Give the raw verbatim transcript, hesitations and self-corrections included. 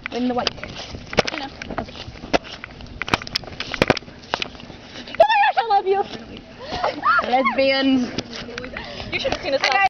in the white. I know. Okay. Oh my gosh, I love you! Lesbians. You should have seen us.